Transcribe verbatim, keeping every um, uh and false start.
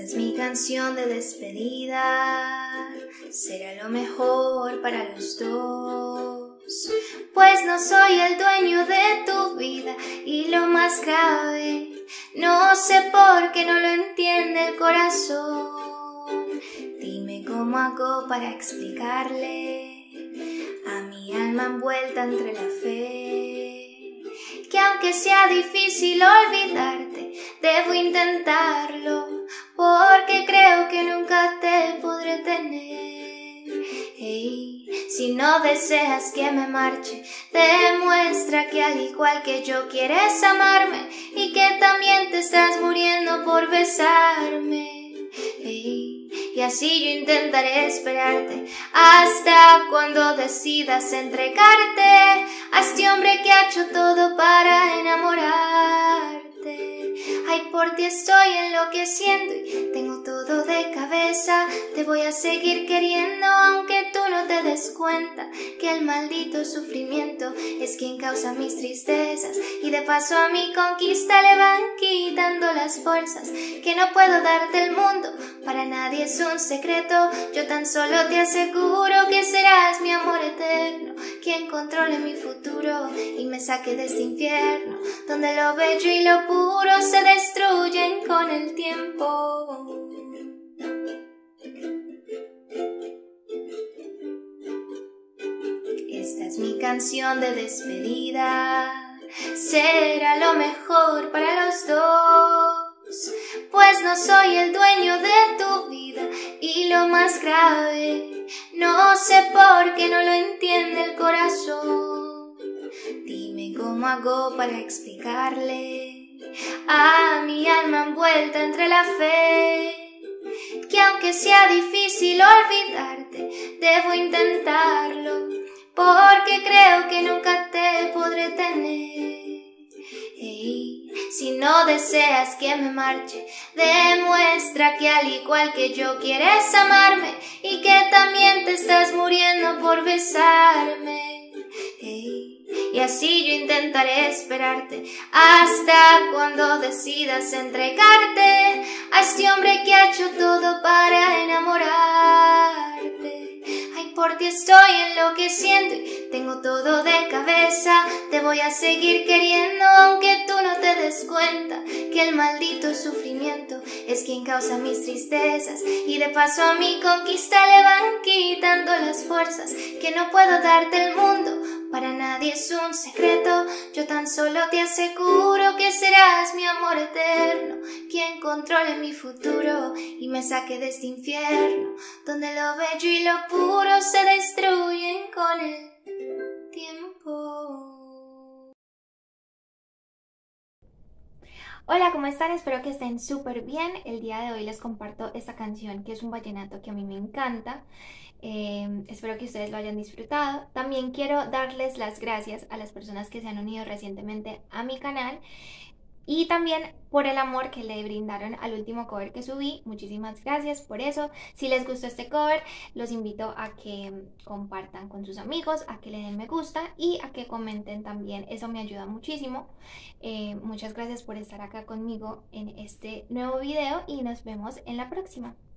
es mi canción de despedida, será lo mejor para los dos, pues no soy el dueño de tu vida y lo más grave, no sé por qué no lo entiende el corazón. Dime cómo hago para explicarle a mi alma envuelta entre la fe, que aunque sea difícil olvidarte, debo intentarlo, porque creo que nunca te podré tener. Hey, si no deseas que me marche, demuestra que al igual que yo quieres amarme y que también te estás muriendo por besarme. Hey, y así yo intentaré esperarte hasta cuando decidas entregarte a este hombre que ha hecho todo para enamorarte. Ay, por ti estoy enloqueciendo y tengo todo de cabeza. Te voy a seguir queriendo aunque tú no te des cuenta que el maldito sufrimiento es quien causa mis tristezas, y de paso a mi conquista le van quitando las fuerzas. Que no puedo darte el mundo, para nadie es un secreto. Yo tan solo te aseguro que serás mi amor eterno, quien controle mi futuro y me saque de este infierno, donde lo bello y lo puro se destruyen con el tiempo. Esta es mi canción de despedida, será lo mejor para los dos, pues no soy el dueño de tu vida y lo más grave, no sé por qué no lo entiende el corazón. Dime cómo hago para explicarle a mi alma envuelta entre la fe, que aunque sea difícil olvidarte, debo intentarlo, porque creo que nunca te podré tener. Hey, si no deseas que me marche, demuestra que al igual que yo quieres amarme y que también te estás muriendo por besarme. Hey, y así yo intentaré esperarte hasta cuando decidas entregarte a este hombre que ha hecho todo para enamorarte. Ay, por ti estoy enloqueciendo y tengo todo de cabeza. Te voy a seguir queriendo aunque tú no te des cuenta que el maldito sufrimiento es quien causa mis tristezas, y de paso a mi conquista le van quitando las fuerzas. Que no puedo darte el mundo, para nadie es un secreto. Yo tan solo te aseguro que serás mi amor eterno, quien controle mi futuro y me saque de este infierno, donde lo bello y lo puro se destruyen con el tiempo. Hola, ¿cómo están? Espero que estén súper bien. El día de hoy les comparto esta canción que es un vallenato que a mí me encanta. Eh, espero que ustedes lo hayan disfrutado. También quiero darles las gracias a las personas que se han unido recientemente a mi canal y también por el amor que le brindaron al último cover que subí. Muchísimas gracias por eso. Si les gustó este cover, los invito a que compartan con sus amigos, a que le den me gusta y a que comenten también. Eso me ayuda muchísimo. Eh, muchas gracias por estar acá conmigo en este nuevo video y nos vemos en la próxima.